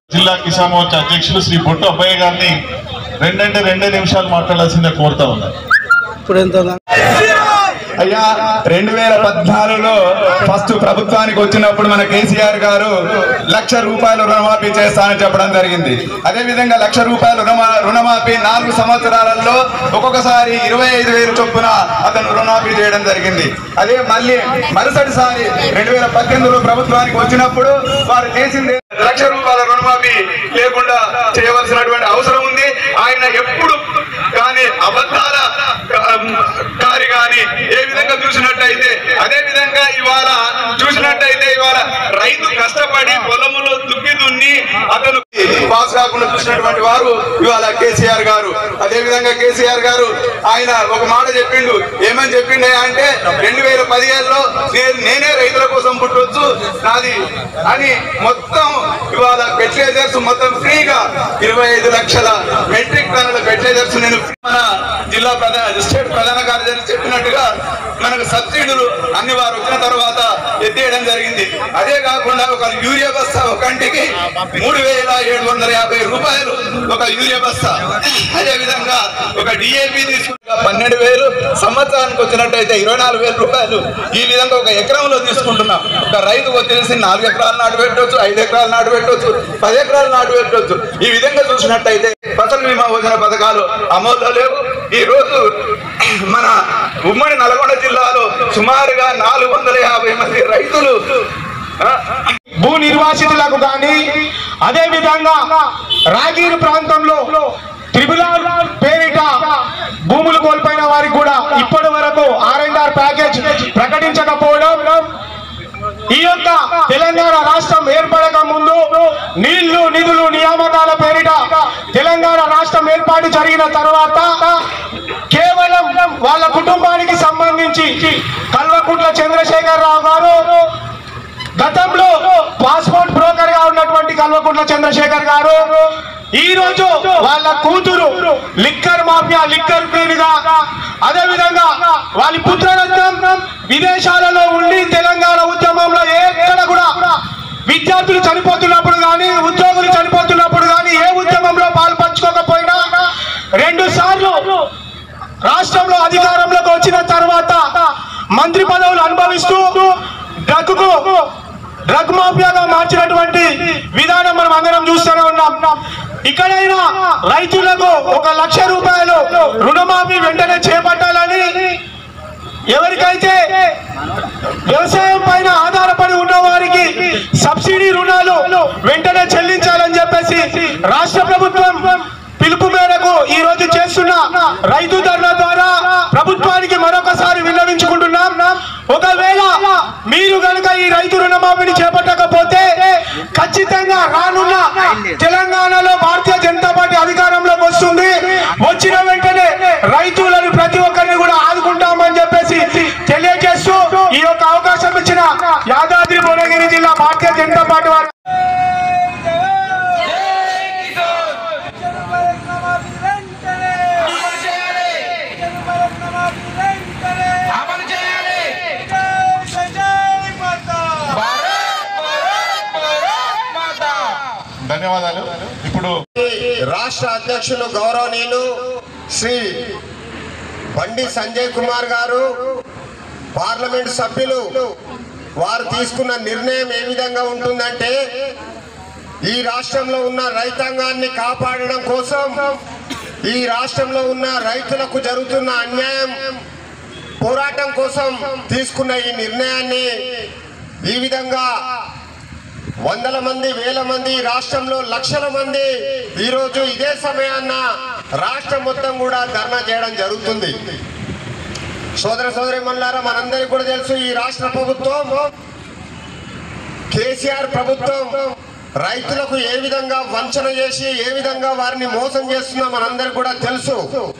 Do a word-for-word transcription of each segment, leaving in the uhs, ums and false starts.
జిల్లా కిసాన్ మోర్చా అధ్యక్షులు శ్రీ బొట్టు అబ్బయ్య గారిని రెండంటే రెండే నిమిషాలు మాట్లాడాల్సిందే కోరుతా ఉన్నారు. అయ్యా రెండు వేల పద్నాలుగులో ఫస్ట్ ప్రభుత్వానికి వచ్చినప్పుడు మన కేసీఆర్ గారు లక్ష రూపాయలు రుణమాఫీ చేస్తానని చెప్పడం జరిగింది. అదే విధంగా లక్ష రూపాయలు రుణమాఫీ నాలుగు సంవత్సరాలలో ఒక్కొక్కసారి ఇరవై ఐదు వేలు చొప్పున అతను రుణమాఫీ చేయడం జరిగింది. అదే మళ్ళీ మరుసటిసారి రెండు వేల పద్దెనిమిదిలో ప్రభుత్వానికి వచ్చినప్పుడు వారు చేసింది లక్ష రూపాయల రుణమాఫీ లేకుండా చేయవలసినటువంటి అవసరం ఉంది. ఆయన ఎప్పుడు కానీ అబద్ధాల కారి కానీ ఏ విధంగా చూసినట్టయితే అదే విధంగా ఇవాళ చూసినట్టయితే ఇవాళ రైతు కష్టపడి పొలములో దుక్కి దున్ని అతను పాస్ కాకుండా చూసినటువంటి వారు ఇవాళ కేసీఆర్ గారు. అదే విధంగా కేసీఆర్ గారు ఆయన ఒక మాట చెప్పిండు. ఏమని చెప్పిండే అంటే రెండు వేల పదిహేనులో నేనే రైతుల కోసం పుట్టవచ్చు నాది అని మొత్తం ఇవాళ ఫెర్టిలైజర్స్ మొత్తం ఫ్రీగా ఇరవై ఐదు లక్షల మెట్రిక్ టన్నుల ఫెర్టిలైజర్స్ నేను మన జిల్లా ప్రధాన స్టేట్ ప్రధాన కార్యదర్శి చెప్పినట్టుగా మనకు సబ్సిడీలు అన్ని వారు వచ్చిన తర్వాత ఎత్తేయడం జరిగింది. అదే కాకుండా ఒక యూరియా బస్తా ఒక కంటికి మూడు వేల ఏడు వందల యాభై రూపాయలు ఒక యూరియా బస్తా. అదే విధంగా ఒక డిఏపి తీసుకుంటా పన్నెండు వేలు సంవత్సరానికి వచ్చినట్టయితే ఇరవై నాలుగు వేల రూపాయలు. ఈ విధంగా ఒక ఎకరంలో తీసుకుంటున్నాం. ఒక రైతుకు వచ్చేసి నాలుగు ఎకరాలు నాటు పెట్టవచ్చు, ఐదు ఎకరాలు నాటు పెట్టవచ్చు, పది ఎకరాలు నాటు పెట్టవచ్చు. ఈ విధంగా చూసినట్టయితే ఫసల్ బీమా యోజన పథకాలు అమల్లో లేవు. ఈ రోజు మన ఉమ్మడి నల్గొండ జిల్లాలో సుమారుగా నాలుగు వందల యాభై మంది రైతులు భూ నిర్వాసితులకు కానీ అదే విధంగా రాగిరి ప్రాంతంలో త్రిపుల పేరిట భూములు కోల్పోయిన వారికి కూడా ఇప్పటి వరకు ఆర్ అండ్ ఆర్ ప్యాకేజ్ ప్రకటించకపోవడం, ఈ యొక్క తెలంగాణ రాష్ట్రం ఏర్పడక ముందు నీళ్లు నిధులు నియామకాల పేరిట తెలంగాణ రాష్ట్రం ఏర్పాటు జరిగిన తర్వాత కేవలం వాళ్ళ కుటుంబానికి సంబంధించి కల్వకుంట్ల చంద్రశేఖర్ రావు గారు గతంలో పాస్పోర్ట్ బ్రోకర్ గా ఉన్నటువంటి కల్వకుంట్ల చంద్రశేఖర్ గారు ఈ రోజు వాళ్ళ కూతురు లిక్కర్ మాఫియా లిక్కర్ పేరుగా అదే విధంగా వాళ్ళ పుత్రరత్నం విదేశాలలో ఉండి తెలంగాణ ఉద్యమంలో ఎక్కడ కూడా విద్యార్థులు చనిపోతున్నప్పుడు కానీ ఉద్యోగులు చనిపోతున్నప్పుడు కానీ ఏ ఉద్యమంలో పాల్పంచుకోకపోయినా రెండు సార్లు రాష్ట్రంలో అధికారంలోకి వచ్చిన తర్వాత మంత్రి పదవులు అనుభవిస్తూ డ్రగ్కు డ్రగ్ మాఫియాగా మార్చినటువంటి విధానం మనం అందరం చూస్తూనే ఉన్నాం. ఇక్కడైనా రైతులకు ఒక లక్ష రూపాయలు రుణమాఫీ వెంటనే చేపట్టాలని, ఎవరికైతే వ్యవసాయం పైన ఆధారపడి ఉన్న వారికి సబ్సిడీ రుణాలు వెంటనే చెల్లించాలని చెప్పేసి రాష్ట్ర ప్రభుత్వం పిలుపు మేరకు ఈ రోజు చేస్తున్న రైతు ధర్నా ద్వారా ప్రభుత్వానికి మరొకసారి విన్నవించుకుంటున్నాం. ఒకవేళ మీరు కనుక ఈ రైతు రుణమాఫీని చేపట్టకపోతే ఖచ్చితంగా రానున్న తెలంగాణలో భారతీయ జనతా పార్టీ అధికారంలోకి వస్తుంది. వచ్చిన వెంటనే రైతులను ప్రతి ఒక్కరిని కూడా ఆదుకుంటామని చెప్పేసి తెలియజేస్తూ ఈ యొక్క అవకాశం ఇచ్చిన యాదాద్రి భువనగిరి జిల్లా భారతీయ జనతా పార్టీ వారు ధన్యవాదాలు. ఇప్పుడు రాష్ట్ర అధ్యక్షులు గౌరవనీయులు శ్రీ బండి సంజయ్ కుమార్ గారు, పార్లమెంట్ సభ్యులు, వారు తీసుకున్న నిర్ణయం ఏ విధంగా ఉంటుందంటే ఈ రాష్ట్రంలో ఉన్న రైతాంగాన్ని కాపాడడం కోసం, ఈ రాష్ట్రంలో ఉన్న రైతులకు జరుగుతున్న అన్యాయం పోరాటం కోసం తీసుకున్న ఈ నిర్ణయాన్ని ఈ విధంగా వందల మంది వేల మంది రాష్ట్రంలో లక్షల మంది ఈరోజు ఇదే సమయాన్న రాష్ట్రం మొత్తం కూడా ధర్నా చేయడం జరుగుతుంది. సోదర సోదరి మనులారా, మనందరికీ కూడా తెలుసు ఈ రాష్ట్ర ప్రభుత్వం కేసీఆర్ ప్రభుత్వం రైతులకు ఏ విధంగా వంచన చేసి ఏ విధంగా వారిని మోసం చేస్తుందో మనందరికీ కూడా తెలుసు.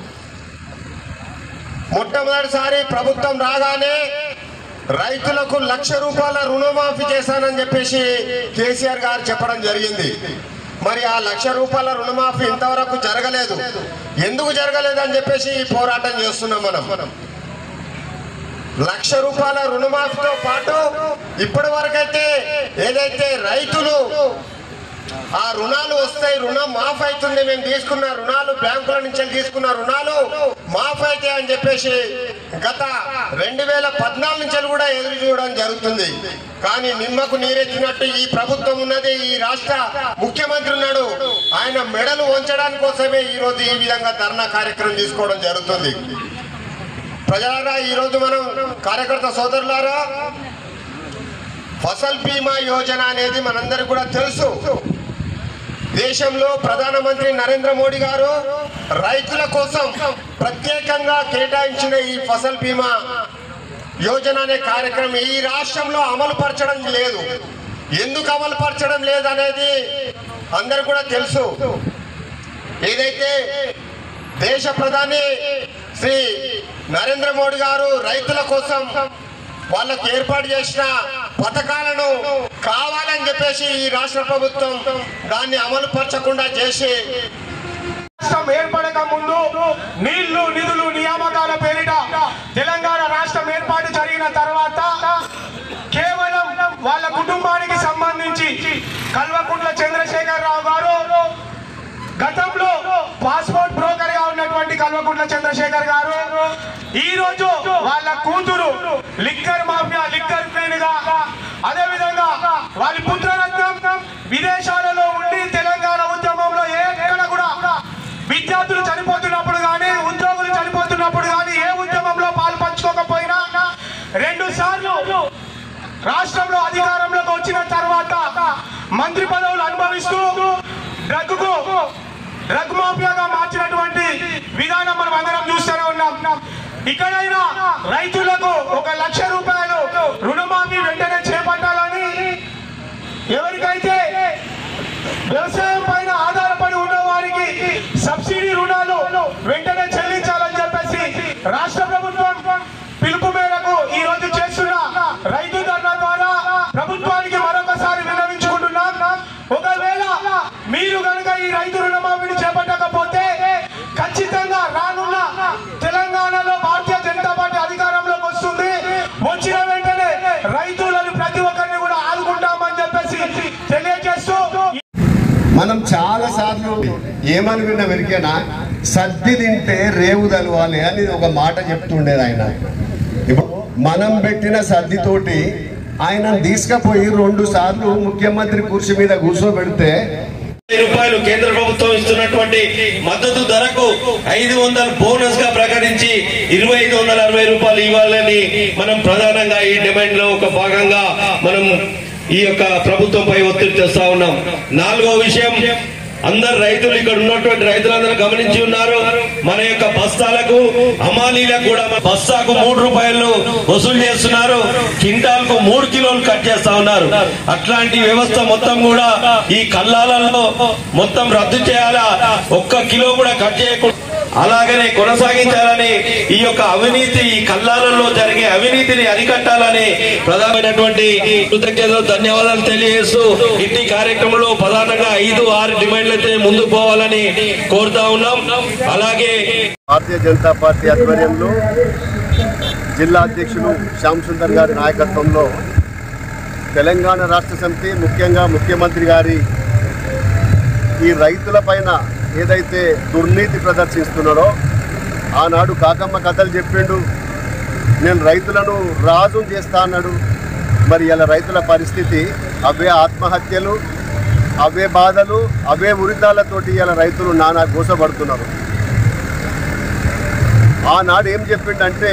మొట్టమొదటిసారి ప్రభుత్వం రాగానే రైతులకు లక్ష రూపాయల రుణమాఫీ చేశానని చెప్పేసి కేసీఆర్ గారు చెప్పడం జరిగింది. మరి ఆ లక్ష రూపాయల రుణమాఫీ ఇంతవరకు జరగలేదు. ఎందుకు జరగలేదు అని చెప్పేసి ఈ పోరాటం చేస్తున్నాం మనం. లక్ష రూపాయల రుణమాఫీతో పాటు ఇప్పటి వరకైతే ఏదైతే రైతులు ఆ రుణాలు వస్తాయి, రుణం మాఫ్ అవుతుంది, మేము తీసుకున్న రుణాలు బ్యాంకుల నుంచి తీసుకున్న రుణాలు మాఫ్ అవుతాయి అని చెప్పేసి గత రెండు వేల పద్నాలుగు నుంచి కూడా ఎదురు చూడడం జరుగుతుంది. కానీ నిమ్మకు నీరెత్తినట్టు ఈ ప్రభుత్వం ఉన్నది, ఈ రాష్ట్ర ముఖ్యమంత్రి ఉన్నాడు, ఆయన మెడలు వంచడానికి కోసమే ఈ రోజు ఈ విధంగా ధర్నా కార్యక్రమం తీసుకోవడం జరుగుతుంది. ప్రజలారా, ఈ రోజు మనం కార్యకర్త సోదరులారా, ఫసల్ బీమా యోజన అనేది మనందరికీ కూడా తెలుసు. దేశంలో ప్రధానమంత్రి నరేంద్ర మోడీ గారు రైతుల కోసం ప్రత్యేకంగా కేటాయించిన ఈ ఫసల్ బీమా యోజన అనే కార్యక్రమం ఈ రాష్ట్రంలో అమలు పరచడం లేదు. ఎందుకు అమలు పరచడం లేదనేది అందరు కూడా తెలుసు. ఏదైతే దేశ ప్రధాని శ్రీ నరేంద్ర మోడీ గారు రైతుల కోసం వాళ్ళకు ఏర్పాటు చేసిన పథకాలను కావాలని చెప్పేసి ఈ రాష్ట్ర ప్రభుత్వం దాన్ని అమలు పరచకుండా చేసి, రాష్ట్రం ఏర్పడక ముందు నీళ్లు నిధులు నియామకాల పేరిట తెలంగాణ రాష్ట్రం ఏర్పాటు జరిగిన తర్వాత కేవలం వాళ్ళ కుటుంబానికి సంబంధించి కల్వకుంట్ల చంద్రశేఖర్ రావు గారు, గతంలో పాస్పోర్ట్ బ్రోకర్ గా ఉన్నటువంటి కల్వకుంట్ల చంద్రశేఖర్ గారు ఈ రోజు వాళ్ళ కూతురు లిక్కర్ మాఫియా లిక్కర్ క్వీన్ గా, అదే విధంగా వాళ్ళ పుత్రరత్నం విదేశాలలో ఉండి తెలంగాణ ఉద్యమంలో ఎక్కడ కూడా విద్యార్థులు చనిపోతున్నప్పుడు కానీ ఉద్యోగులు చనిపోతున్నప్పుడు కానీ ఏ ఉద్యమంలో పాల్పంచుకోకపోయినా రెండు సార్లు రాష్ట్రంలో అధికారంలోకి వచ్చిన తర్వాత మంత్రి పదవులు అనుభవిస్తూ డ్రగ్కు డ్రగ్ మాఫియాగా మార్చినటువంటి విధానం మనం అందరం చూస్తూనే ఉన్నాం. ఇక్కడైనా రైతులకు ఒక లక్ష రూపాయలు రుణమాఫీ వెంటనే చేపట్టాలని, ఎవరికైతే వ్యవసాయం పైన ఆధారపడి ఉన్న వారికి సబ్సిడీ రుణాలు వెంటనే చెల్లించాలని చెప్పేసి రాష్ట్ర ప్రభుత్వం పిలుపు మేరకు ఈ రోజు చేస్తున్న రైతు ధర్నా ద్వారా ప్రభుత్వానికి మరొకసారి విన్నవించుకుంటున్నాం. ఒకవేళ మీరు కనుక ఈ రైతు రుణమాఫీని చేపట్టకపోతే ఖచ్చితంగా రానున్న తెలంగాణలో భారతీయ జనతా పార్టీ అధికారంలోకి వస్తుంది. వచ్చిన వెంటనే రైతులను ప్రతి ఒక్కరిని కూడా ఆదుకుంటామని చెప్పేసి తెలియజేస్తూ, మనం చాలా సార్లు ఏమని విన్న వెరికేనా, సర్ది తింటే రేవు తలవాలి అని ఒక మాట చెప్తుండేది ఆయన. ఇప్పుడు మనం పెట్టిన సర్దితోటి ఆయన తీసుకుపోయి రెండు సార్లు ముఖ్యమంత్రి కుర్చీ మీద కూర్చోబెడితే రూపాయలు కేంద్ర ప్రభుత్వం ఇస్తున్నటువంటి మద్దతు ధరకు ఐదు వందల బోనస్ గా ప్రకటించి ఇరవై ఐదు వందల అరవై రూపాయలు ఇవ్వాలని మనం ప్రధానంగా ఈ డిమాండ్ లో ఒక భాగంగా మనం ఈ యొక్క ప్రభుత్వంపై ఒత్తిడి తెస్తా ఉన్నాం. నాలుగో విషయం, అందరు రైతులు ఇక్కడ ఉన్నటువంటి రైతులందరూ గమనించి ఉన్నారు, మన యొక్క బస్తాలకు హమాలీలకు కూడా బస్తాకు మూడు రూపాయలు వసూలు చేస్తున్నారు, క్వింటాల్ కు మూడు కిలోలు కట్ చేస్తా ఉన్నారు. అట్లాంటి వ్యవస్థ మొత్తం కూడా ఈ కల్లాలలో మొత్తం రద్దు చేయాలా, ఒక్క కిలో కూడా కట్ చేయకుండా అలాగనే కొనసాగించాలని, ఈ యొక్క అవినీతి ఈ కల్లాలలో జరిగే అవినీతిని అరికట్టాలని ప్రధానమైనటువంటి కృతజ్ఞతలు ధన్యవాదాలు తెలియజేస్తూ ఇట్టి కార్యక్రమంలో ప్రధానంగా ఐదు ఆరు డిమాండ్లు అయితే ముందుకు పోవాలని కోరుతా ఉన్నాం. అలాగే భారతీయ జనతా పార్టీ ఆధ్వర్యంలో జిల్లా అధ్యక్షులు శ్యామ్ సుందర్ గారి నాయకత్వంలో తెలంగాణ రాష్ట్ర సమితి, ముఖ్యంగా ముఖ్యమంత్రి గారి ఈ రైతుల పైన ఏదైతే దుర్నీతి ప్రదర్శిస్తున్నాడో, ఆనాడు కాకమ్మ కథలు చెప్పిండు, నేను రైతులను రాజు చేస్తా అన్నాడు. మరి ఇలా రైతుల పరిస్థితి అవే ఆత్మహత్యలు, అవే బాధలు, అవే ఉరితాలతోటి ఇలా రైతులు నానా గోసపడుతున్నారు. ఆనాడు ఏం చెప్పిండంటే,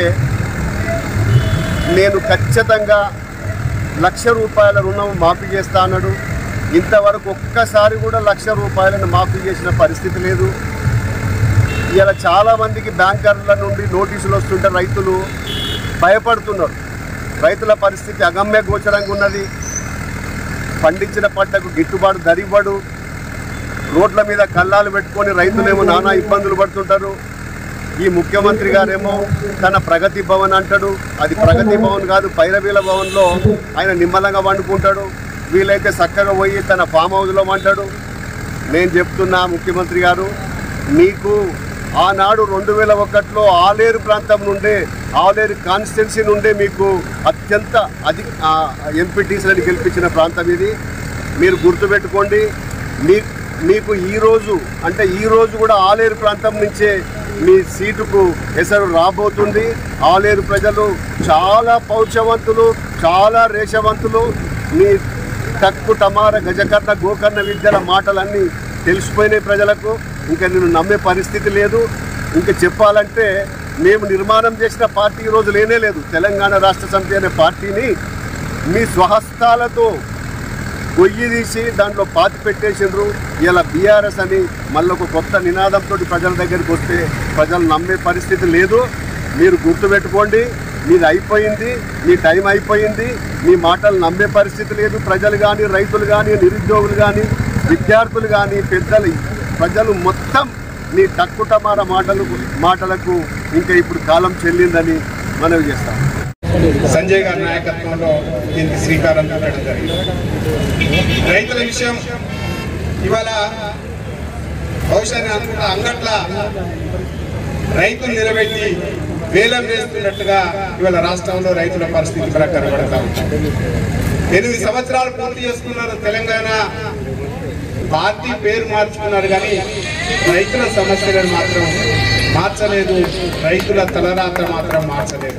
నేను ఖచ్చితంగా లక్ష రూపాయల రుణం మాఫీ చేస్తా అన్నాడు. ఇంతవరకు ఒక్కసారి కూడా లక్ష రూపాయలను మాఫీ చేసిన పరిస్థితి లేదు. ఇలా చాలామందికి బ్యాంకర్ల నుండి నోటీసులు వస్తుంటే రైతులు భయపడుతున్నారు. రైతుల పరిస్థితి అగమ్య గోచరంగా ఉన్నది. పండించిన పంటకు గిట్టుబాటు ధర ఇవ్వడు. రోడ్ల మీద కల్లాలు పెట్టుకొని రైతులేమో నానా ఇబ్బందులు పడుతుంటారు. ఈ ముఖ్యమంత్రి గారేమో తన ప్రగతి భవన్ అంటాడు, అది ప్రగతి భవన్ కాదు, పైరవీల భవన్లో ఆయన నిమ్మలంగా వండుకుంటాడు. వీలైతే చక్కగా పోయి తన ఫామ్ హౌస్లో అంటాడు. నేను చెప్తున్నా ముఖ్యమంత్రి గారు, మీకు ఆనాడు రెండు వేల ఒకటిలో ఆలేరు ప్రాంతం నుండే, ఆలేరు కాన్స్టిట్యున్సీ నుండే మీకు అత్యంత అధి ఎంపీటీసీలను గెలిపించిన ప్రాంతం ఇది. మీరు గుర్తుపెట్టుకోండి. మీ మీకు ఈరోజు అంటే ఈరోజు కూడా ఆలేరు ప్రాంతం నుంచే మీ సీటుకు ఎసరు రాబోతుంది. ఆలేరు ప్రజలు చాలా పౌరుషవంతులు, చాలా రేషవంతులు. మీ తక్కు టమార గజకర్ణ గోకర్ణ విద్యల మాటలన్నీ తెలిసిపోయినాయి ప్రజలకు. ఇంకా నేను నమ్మే పరిస్థితి లేదు. ఇంకా చెప్పాలంటే మేము నిర్మాణం చేసిన పార్టీ ఈరోజు లేనే లేదు. తెలంగాణ రాష్ట్ర సమితి అనే పార్టీని మీ స్వహస్తాలతో గొయ్యి తీసి దాంట్లో పాతి పెట్టేసిండ్రు. ఇలా బీఆర్ఎస్ అని మళ్ళీ ఒక కొత్త నినాదంతో ప్రజల దగ్గరికి వస్తే ప్రజలు నమ్మే పరిస్థితి లేదు. మీరు గుర్తుపెట్టుకోండి, మీది అయిపోయింది, మీ టైం అయిపోయింది. మీ మాటలు నమ్మే పరిస్థితి లేదు. ప్రజలు కానీ, రైతులు కానీ, నిరుద్యోగులు కానీ, విద్యార్థులు కానీ, పెద్దలు, ప్రజలు మొత్తం మీ తక్కుటమార మాటలు మాటలకు ఇంకా ఇప్పుడు కాలం చెల్లిందని మనవి చేస్తాం. సంజయ్ గారి నాయకత్వంలో దీనికి శ్రీకారం చుట్టడం జరిగింది. రైతుల విషయం ఇవాళ బహుశా అనుకున్న అంగట్ల రైతులు నిలబెట్టి వేలం వేస్తున్నట్టుగా ఇవాళ రాష్ట్రంలో రైతుల పరిస్థితి కూడా కనబడతా ఉంది. ఎనిమిది సంవత్సరాలు పూర్తి చేసుకున్నారు. తెలంగాణ పార్టీ పేరు మార్చుకున్నారు కానీ రైతుల సమస్యలను మాత్రం మార్చలేదు. రైతుల తలరాత మాత్రం మార్చలేదు.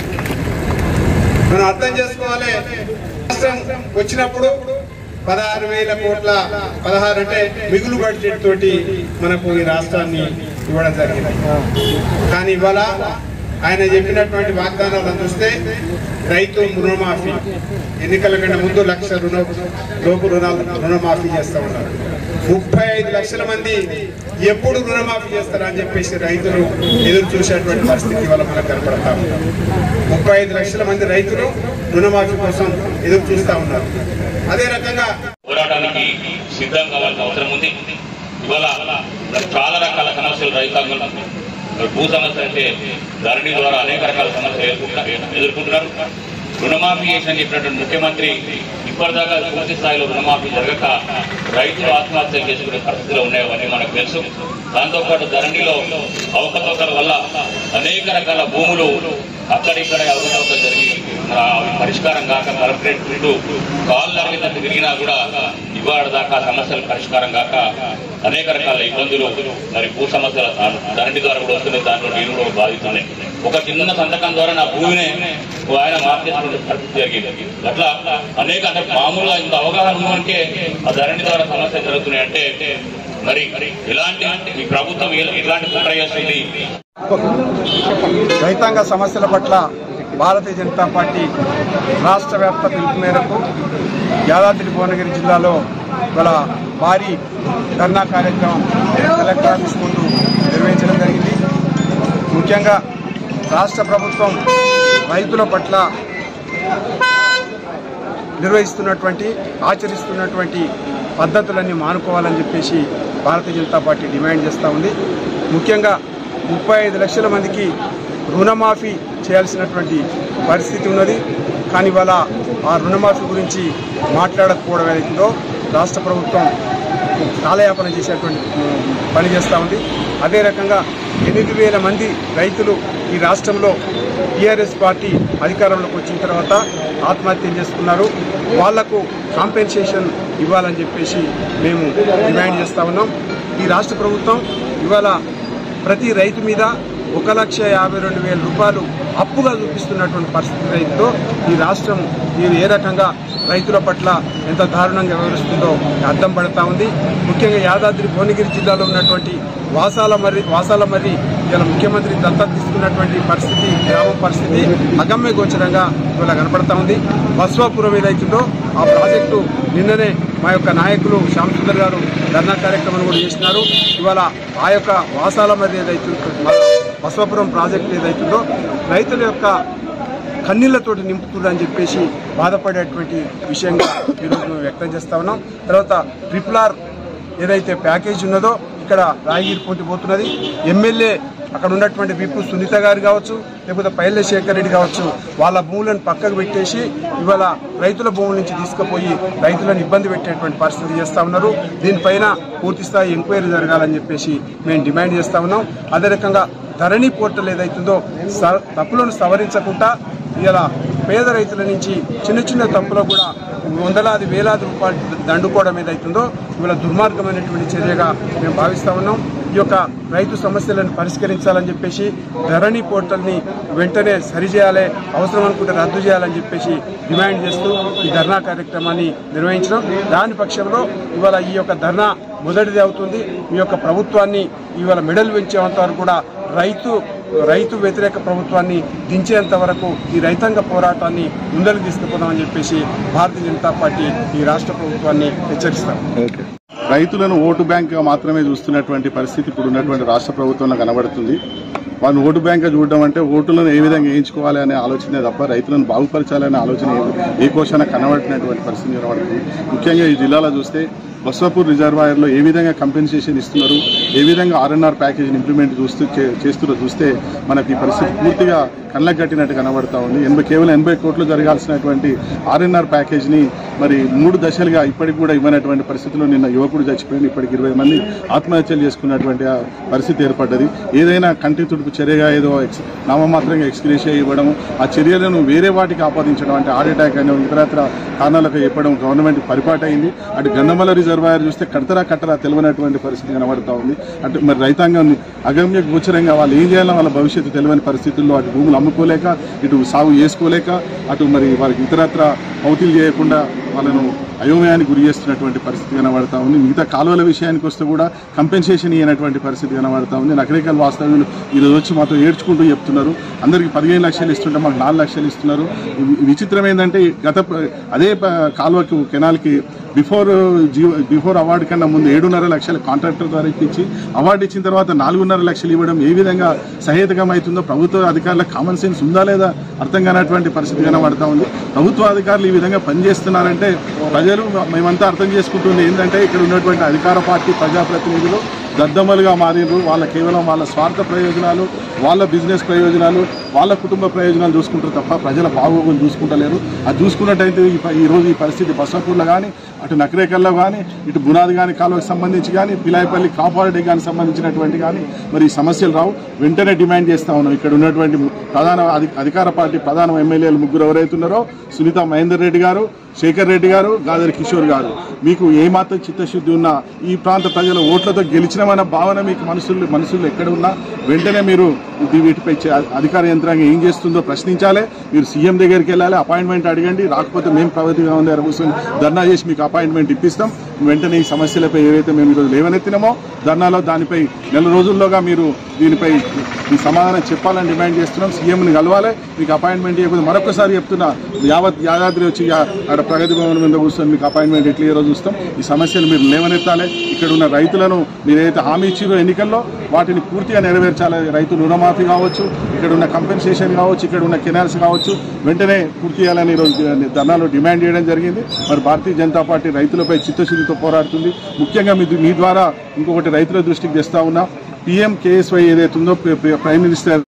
మనం అర్థం చేసుకోవాలి. రాష్ట్రం వచ్చినప్పుడు పదహారు వేల కోట్ల పదహారు అంటే మిగులు బడ్జెట్ తోటి మనకు ఈ రాష్ట్రాన్ని ఇవ్వడం జరిగింది. కానీ ఇవాళ ఆయన చెప్పినటువంటి వాగ్దానాలను చూస్తే రైతు రుణమాఫీ ఎన్నికల కంటే ముందు లక్ష రుణ లోపు రుణాలు రుణమాఫీ చేస్తూ ఉన్నారు. ముప్పై ఐదు లక్షల మంది ఎప్పుడు రుణమాఫీ చేస్తారని చెప్పేసి రైతులు ఎదురు చూసేటువంటి పరిస్థితి ఇవాళ మనకు కనపడతా ఉన్నారు. ముప్పై ఐదు లక్షల మంది రైతులు రుణమాఫీ కోసం ఎదురు చూస్తూ ఉన్నారు. అదే రకంగా పోరాటానికి సిద్ధం కావాల్సిన అవసరం ఉంది. ఇవాళ చాలా రకాల సమస్యలు రైతాంగం, భూ సమస్య అంటే ధరణి ద్వారా అనేక రకాల సమస్యలు ఎదుర్కొంటున్నారు. రుణమాఫీ చేసిన చెప్పినటువంటి ముఖ్యమంత్రి ఇప్పటిదాకా పూర్తి స్థాయిలో రుణమాఫీ జరగక రైతులు ఆత్మహత్యలు చేసుకునే పరిస్థితులు ఉన్నాయని మనకు తెలుసు. దాంతోపాటు ధరణిలో అవకతవకల వల్ల అనేక రకాల భూములు అక్కడిక్కడ అవకతవకలు జరిగి పరిష్కారం కాక కలెక్టరేట్ చుట్టూ కాళ్ళు అరిగినట్టు తిరిగినా కూడా ఇవాళ దాకా సమస్యలు పరిష్కారం కాక అనేక రకాల ఇబ్బందులు మరి భూ సమస్యల ధరణి ద్వారా కూడా వస్తున్నాయి. దాంట్లో నేను కూడా బాధితున్నాయి. ఒక చిన్న సంతకం ద్వారా నా భూమినే ఆయన మార్చేటువంటి పరిస్థితి జరిగింది. అట్లా అనేక అంటే మామూలుగా ఇంత అవగాహన ఉన్నంటే ఆ ధరణి ద్వారా సమస్యలు జరుగుతున్నాయి అంటే మరి ఇలాంటి ఈ ప్రభుత్వం ఇలాంటి కుట్ర చేస్తుంది. రైతాంగ సమస్యల పట్ల భారతీయ జనతా పార్టీ రాష్ట్ర వ్యాప్త పిలుపు మేరకు యాదాద్రి భువనగిరి జిల్లాలో గల భారీ ధర్నా కార్యక్రమం కలెక్టర్ ఆఫీస్ ముందు నిర్వహించడం జరిగింది. ముఖ్యంగా రాష్ట్ర ప్రభుత్వం రైతుల పట్ల నిర్వహిస్తున్నటువంటి ఆచరిస్తున్నటువంటి పద్ధతులన్నీ మానుకోవాలని చెప్పేసి భారతీయ జనతా పార్టీ డిమాండ్ చేస్తూ ఉంది. ముఖ్యంగా ముప్పై ఐదు లక్షల మందికి రుణమాఫీ చేయాల్సినటువంటి పరిస్థితి ఉన్నది. కానీ ఇవాళ ఆ రుణమాఫీ గురించి మాట్లాడకపోవడం ఏదైతుందో రాష్ట్ర ప్రభుత్వం కాలయాపన చేసేటువంటి పని చేస్తూ ఉంది. అదే రకంగా ఎనిమిది వేల మంది రైతులు ఈ రాష్ట్రంలో టీఆర్ఎస్ పార్టీ అధికారంలోకి వచ్చిన తర్వాత ఆత్మహత్యలు చేసుకున్నారు. వాళ్లకు కాంపెన్సేషన్ ఇవ్వాలని చెప్పేసి మేము డిమాండ్ చేస్తూ ఉన్నాం. ఈ రాష్ట్ర ప్రభుత్వం ఇవాళ ప్రతి రైతు మీద ఒక లక్ష యాభై రెండు వేల రూపాయలు అప్పుగా చూపిస్తున్నటువంటి పరిస్థితి రైతుతో ఈ రాష్ట్రం మీరు ఏ రకంగా రైతుల పట్ల ఎంత దారుణంగా వ్యవహరిస్తుందో అర్థం పడతా ఉంది. ముఖ్యంగా యాదాద్రి భువనగిరి జిల్లాలో ఉన్నటువంటి వాసాల మర్రి వాసాల మర్రి ఇలా ముఖ్యమంత్రి దత్తత తీసుకున్నటువంటి పరిస్థితి, గ్రామం పరిస్థితి అగమ్య గోచరంగా ఇవాళ కనపడతా ఉంది. బస్వాపురం ఏదైతుందో ఆ ప్రాజెక్టు నిన్ననే మా యొక్క నాయకులు శ్యామ్ సుందర్ గారు ధర్నా కార్యక్రమం కూడా చేస్తున్నారు. ఇవాళ ఆ యొక్క వాసాల మర్రి ఏదైతుందో బస్వాపురం ప్రాజెక్టు ఏదైతుందో రైతుల యొక్క కన్నీళ్లతోటి నింపుతుందని చెప్పేసి బాధపడేటువంటి విషయంగా ఈరోజు మేము వ్యక్తం చేస్తా ఉన్నాం. తర్వాత ట్రిపుల్ ఆర్ ఏదైతే ప్యాకేజ్ ఉన్నదో ఇక్కడ రాయగిరి పోటీ పోతున్నది. ఎమ్మెల్యే అక్కడ ఉన్నటువంటి విప్పు సునీత గారు కావచ్చు, లేకపోతే పైల్ల శేఖర్ రెడ్డి కావచ్చు, వాళ్ళ భూములను పక్కకు పెట్టేసి ఇవాళ రైతుల భూముల నుంచి తీసుకుపోయి రైతులను ఇబ్బంది పెట్టేటువంటి పరిస్థితి చేస్తూ ఉన్నారు. దీనిపైన పూర్తి స్థాయి ఎంక్వైరీ జరగాలని చెప్పేసి మేము డిమాండ్ చేస్తూ ఉన్నాం. అదే రకంగా ధరణి పోర్టల్ ఏదైతుందో తప్పులను సవరించకుండా ఇలా పేద రైతుల నుంచి చిన్న చిన్న తప్పులు కూడా వందలాది వేలాది రూపాయలు దండుకోవడం ఏదైతుందో ఇవాళ దుర్మార్గమైనటువంటి చర్యగా మేము భావిస్తా ఉన్నాం. ఈ యొక్క రైతు సమస్యలను పరిష్కరించాలని చెప్పేసి ధరణి పోర్టల్ని వెంటనే సరిచేయాలి, అవసరం అనుకుంటే రద్దు చేయాలని చెప్పేసి డిమాండ్ చేస్తూ ఈ ధర్నా కార్యక్రమాన్ని నిర్వహించడం. దాని పక్షంలో ఇవాళ ఈ యొక్క ధర్నా మొదటిది అవుతుంది. ఈ యొక్క ప్రభుత్వాన్ని ఇవాళ మెడల్ పెంచేంత వరకు కూడా రైతు రైతు వ్యతిరేక ప్రభుత్వాన్ని దించేంత వరకు ఈ రైతాంగ పోరాటాన్ని ముందరికి తీసుకుపోదామని చెప్పేసి భారతీయ జనతా పార్టీ ఈ రాష్ట్ర ప్రభుత్వాన్ని హెచ్చరిస్తాం. రైతులను ఓటు బ్యాంక్గా మాత్రమే చూస్తున్నటువంటి పరిస్థితి ఇప్పుడు ఉన్నటువంటి రాష్ట్ర ప్రభుత్వంలో కనబడుతుంది. వాళ్ళని ఓటు బ్యాంక్గా చూడడం అంటే ఓటులను ఏ విధంగా వేయించుకోవాలి అనే ఆలోచనే తప్ప రైతులను బాగుపరచాలనే ఆలోచన ఏ కోశాన కనబడినటువంటి పరిస్థితి కనబడుతుంది. ముఖ్యంగా ఈ జిల్లాలో చూస్తే బస్వాపూర్ రిజర్వాయర్లో ఏ విధంగా కంపెన్సేషన్ ఇస్తున్నారు, ఏ విధంగా ఆర్ఎన్ఆర్ ప్యాకేజీని ఇంప్లిమెంట్ చూస్తూ చేస్తున్నారో చూస్తే మనకి ఈ పరిస్థితి పూర్తిగా కళ్ళకు కట్టినట్టు కనబడతా ఉంది. ఎనభై కేవలం ఎనభై కోట్లు జరగాల్సినటువంటి ఆర్ఎన్ఆర్ ప్యాకేజీని మరి మూడు దశలుగా ఇప్పటికి కూడా ఇవ్వనటువంటి పరిస్థితిలో నిన్న యువకుడు చచ్చిపోయింది. ఇప్పటికి ఇరవై మంది ఆత్మహత్యలు చేసుకున్నటువంటి పరిస్థితి ఏర్పడ్డది. ఏదైనా కంటి తుడుపు చర్యగా ఏదో ఎక్స్ నామమాత్రంగా ఎక్స్గ్రేషియా ఇవ్వడం, ఆ చర్యలను వేరే వాటికి ఆపాదించడం, అంటే హార్ట్ అటాక్ అని ఇతరత్ర కారణాలకు చెప్పడం గవర్నమెంట్ పరిపాటి అయింది. అటు గంధమల రిజర్వాయర్ చూస్తే కడతరా కట్టరా తెలియనటువంటి పరిస్థితి కనబడతా ఉంది. అటు మరి రైతాంగాన్ని అగమ్య గోచరంగా వాళ్ళు ఏం చేయాలో వాళ్ళ భవిష్యత్తు తెలియని పరిస్థితుల్లో అటు భూములు అమ్ముకోలేక, ఇటు సాగు చేసుకోలేక, అటు మరి వారికి ఇతరత్ర పౌతులు చేయకుండా వాళ్ళను అయోమయానికి గురి చేస్తున్నటువంటి పరిస్థితి కనబడతా ఉంది. మిగతా కాలువల విషయానికి వస్తే కూడా కంపెన్సేషన్ ఇవ్వనటువంటి పరిస్థితి కనబడతా ఉంది. నకరేకల్ వాస్తవ్యులు ఈరోజు వచ్చి మాతో ఏడ్చుకుంటూ చెప్తున్నారు, అందరికీ పదిహేను లక్షలు ఇస్తుంటే మాకు నాలుగు లక్షలు ఇస్తున్నారు. విచిత్రం ఏంటంటే గత అదే కాలువకు కెనాల్కి బిఫోర్ జీవో బిఫోర్ అవార్డు కన్నా ముందు ఏడున్నర లక్షల కాంట్రాక్టర్ ద్వారా ఇప్పించి అవార్డు ఇచ్చిన తర్వాత నాలుగున్నర లక్షలు ఇవ్వడం ఏ విధంగా సహేతుకం అవుతుందో ప్రభుత్వ అధికారులకు కామన్ సెన్స్ ఉందా లేదా అర్థం కానటువంటి పరిస్థితి కనబడతా ఉంది. ప్రభుత్వ అధికారులు ఈ విధంగా పనిచేస్తున్నారంటే ప్రజలు మేమంతా అర్థం చేసుకుంటుంది ఏంటంటే ఇక్కడ ఉన్నటువంటి అధికార పార్టీ ప్రజాప్రతినిధులు దద్దమ్మలుగా మారినారు. వాళ్ళ కేవలం వాళ్ళ స్వార్థ ప్రయోజనాలు, వాళ్ళ బిజినెస్ ప్రయోజనాలు, వాళ్ళ కుటుంబ ప్రయోజనాలు చూసుకుంటారు తప్ప ప్రజల బాగోగులు చూసుకుంటలేరు. అది చూసుకున్నట్టయితే ఈరోజు ఈ పరిస్థితి బస్సాపూర్లో కానీ, అటు నకరేకల్లో కానీ, ఇటు బునాది కానీ కాలువకు సంబంధించి కానీ, పిలాయిపల్లి కాపారెడ్డి కానీ సంబంధించినటువంటి కానీ మరి ఈ సమస్యలు రావు. వెంటనే డిమాండ్ చేస్తా ఉన్నాం. ఇక్కడ ఉన్నటువంటి ప్రధాన అధికార పార్టీ ప్రధాన ఎమ్మెల్యేలు ముగ్గురు ఎవరైతున్నారో సునీత మహేందర్ రెడ్డి గారు, శేఖర్ రెడ్డి గారు, గాదరి కిషోర్ గారు, మీకు ఏమాత్రం చిత్తశుద్ధి ఉన్నా ఈ ప్రాంత ప్రజల ఓట్లతో గెలిచినమైన భావన మీకు మనసులు మనసులు ఎక్కడ ఉన్నా వెంటనే మీరు వీటిపై అధికార యంత్రాంగం ఏం చేస్తుందో ప్రశ్నించాలి. మీరు సీఎం దగ్గరికి వెళ్ళాలి, అపాయింట్మెంట్ అడగండి. రాకపోతే మేము ప్రభుత్వ దగ్గర కూర్చొని ధర్నా చేసి మీకు అపాయింట్మెంట్ ఇప్పిస్తాం. వెంటనే ఈ సమస్యలపై ఏవైతే మేము ఈరోజు లేవనెత్తినామో ధర్నాలో దానిపై నెల రోజుల్లోగా మీరు దీనిపై ఈ సమాధానం చెప్పాలని డిమాండ్ చేస్తున్నాం. సీఎంని కలవాలి, మీకు అపాయింట్మెంట్ ఇవ్వకపోతే మరొకసారి చెప్తున్నా యావత్ యాదాద్రి వచ్చి అక్కడ ప్రగతి భవన్ మీద కూర్చొని మీకు అపాయింట్మెంట్ ఎట్లా ఈరోజు చూస్తాం. ఈ సమస్యలు మీరు లేవనెత్తాలి. ఇక్కడ ఉన్న రైతులను మీరు ఏదైతే హామీ ఇచ్చిరో ఎన్నికల్లో వాటిని పూర్తిగా నెరవేర్చాలి. రైతు రుణమాఫీ కావచ్చు, ఇక్కడ ఉన్న కంపెన్సేషన్ కావచ్చు, ఇక్కడ ఉన్న కెనాల్స్ కావచ్చు, వెంటనే పూర్తి చేయాలని ఈరోజు ధర్నాలో డిమాండ్ చేయడం జరిగింది. మరి భారతీయ జనతా పార్టీ రైతులపై చిత్తశుద్ధితో పోరాడుతుంది. ముఖ్యంగా మీ మీ ద్వారా ఇంకొకటి రైతుల దృష్టికి తెస్తా ఉన్నా, పీఎం కేఎస్వై ఏదైతే ఉందో ప్రైమ్ మినిస్టర్